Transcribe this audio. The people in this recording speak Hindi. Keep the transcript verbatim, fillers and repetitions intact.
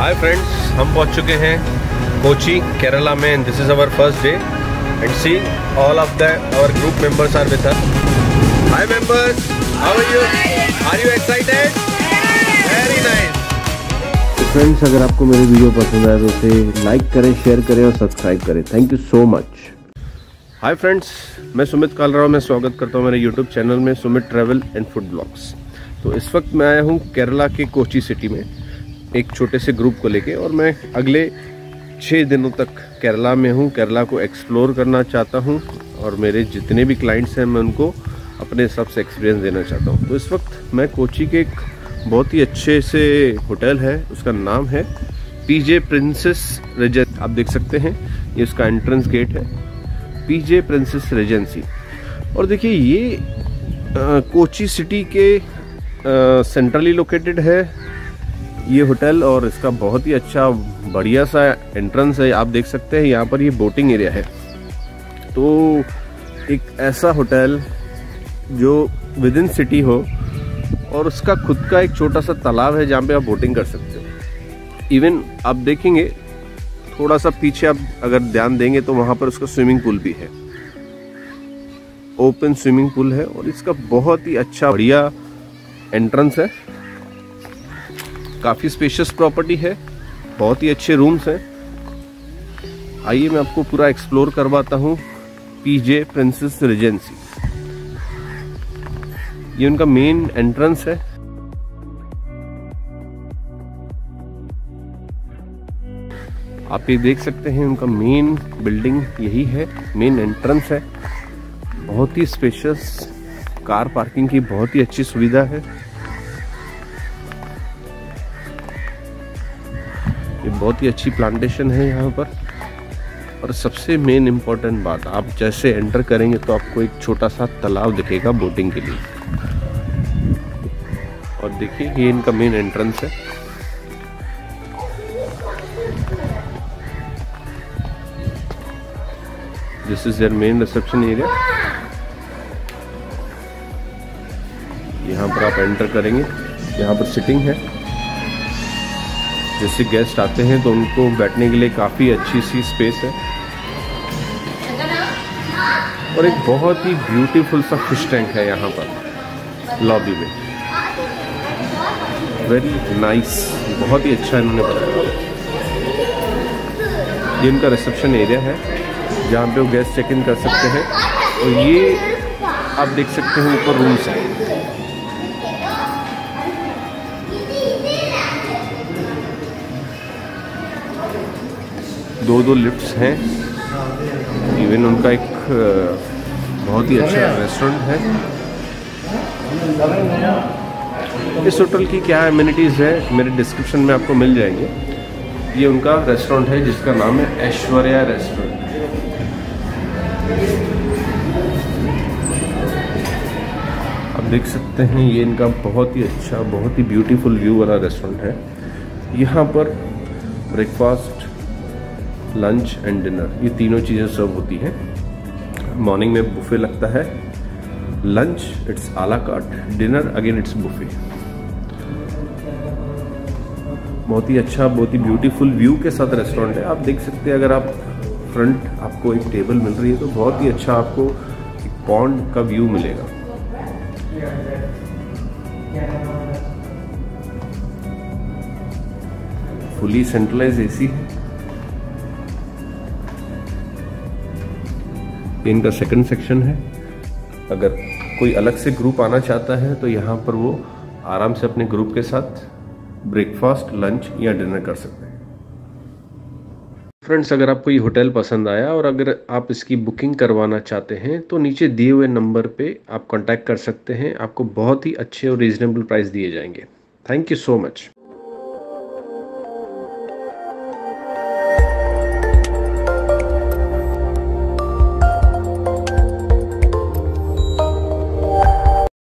हाय फ्रेंड्स, हम पहुंच चुके हैं कोची केरला में and this is our first day and see all of the our group members are with us. Hi members, how are you? Are you excited? Very nice. तो फ्रेंड्स, अगर आपको मेरी वीडियो पसंद आए तो उसे लाइक करें, शेयर करें और सब्सक्राइब करें। Thank you so much. Hi friends, मैं सुमित कालराव मैं स्वागत करता हूँ मेरे यूट्यूब चैनल में Sumit travel and food blogs. तो इस वक्त मैं आया हूँ केरला के कोची सिटी में एक छोटे से ग्रुप को लेके, और मैं अगले छः दिनों तक केरला में हूँ। केरला को एक्सप्लोर करना चाहता हूँ और मेरे जितने भी क्लाइंट्स हैं मैं उनको अपने हिसाब से एक्सपीरियंस देना चाहता हूँ। तो इस वक्त मैं कोची के एक बहुत ही अच्छे से होटल है, उसका नाम है पीजे प्रिंसेस रेजेंसी। आप देख सकते हैं ये उसका एंट्रेंस गेट है, पीजे प्रिंसेस रेजेंसी। और देखिए ये आ, कोची सिटी के सेंट्रली लोकेटेड है ये होटल, और इसका बहुत ही अच्छा बढ़िया सा एंट्रेंस है। आप देख सकते हैं यहाँ पर ये बोटिंग एरिया है। तो एक ऐसा होटल जो विद इन सिटी हो और उसका खुद का एक छोटा सा तालाब है जहाँ पे आप बोटिंग कर सकते हो। इवन आप देखेंगे थोड़ा सा पीछे आप अगर ध्यान देंगे तो वहाँ पर उसका स्विमिंग पूल भी है, ओपन स्विमिंग पूल है, और इसका बहुत ही अच्छा बढ़िया एंट्रेंस है। काफ़ी स्पेशियस प्रॉपर्टी है, बहुत ही अच्छे रूम्स हैं। आइए मैं आपको पूरा एक्सप्लोर करवाता हूँ पीजे प्रिंसेस रेजेंसी। ये उनका मेन एंट्रेंस है। आप ये देख सकते हैं उनका मेन बिल्डिंग यही है, मेन एंट्रेंस है। बहुत ही स्पेशियस, कार पार्किंग की बहुत ही अच्छी सुविधा है। ये बहुत ही अच्छी प्लांटेशन है यहाँ पर। और सबसे मेन इम्पोर्टेंट बात, आप जैसे एंटर करेंगे तो आपको एक छोटा सा तालाब दिखेगा बोटिंग के लिए। और देखिए ये इनका मेन एंट्रेंस है। This is their main reception area. यहाँ पर आप एंटर करेंगे, यहाँ पर सिटिंग है। जैसे गेस्ट आते हैं तो उनको बैठने के लिए काफ़ी अच्छी सी स्पेस है, और एक बहुत ही ब्यूटीफुल सा फिश टैंक है यहाँ पर लॉबी में। वेरी नाइस, बहुत ही अच्छा इन्होंने बनाया। ये इनका रिसेप्शन एरिया है जहाँ पे वो गेस्ट चेक इन कर सकते हैं। और ये आप देख सकते हैं ऊपर रूम्स हैं। दो दो लिफ्ट्स हैं। इवन उनका एक बहुत ही अच्छा रेस्टोरेंट है। इस होटल की क्या एमिनिटीज़ है मेरे डिस्क्रिप्शन में आपको मिल जाएंगे। ये उनका रेस्टोरेंट है जिसका नाम है ऐश्वर्या रेस्टोरेंट। आप देख सकते हैं ये इनका बहुत ही अच्छा, बहुत ही ब्यूटीफुल व्यू वाला रेस्टोरेंट है। यहाँ पर ब्रेकफास्ट, लंच एंड डिनर ये तीनों चीज़ें सर्व होती हैं। मॉर्निंग में बुफे लगता है, lunch it's a la carte, dinner again it's buffet. बहुत ही अच्छा, बहुत ही ब्यूटीफुल व्यू के साथ रेस्टोरेंट है। आप देख सकते हैं अगर आप फ्रंट आपको एक टेबल मिल रही है तो बहुत ही अच्छा आपको एक पॉन्ड का व्यू मिलेगा। फुली सेंट्रलाइज एसी है। इनका सेकंड सेक्शन है। अगर कोई अलग से ग्रुप आना चाहता है तो यहाँ पर वो आराम से अपने ग्रुप के साथ ब्रेकफास्ट, लंच या डिनर कर सकते हैं। फ्रेंड्स, अगर आपको ये होटल पसंद आया और अगर आप इसकी बुकिंग करवाना चाहते हैं तो नीचे दिए हुए नंबर पे आप कांटेक्ट कर सकते हैं। आपको बहुत ही अच्छे और रीजनेबल प्राइस दिए जाएंगे। Thank you so much.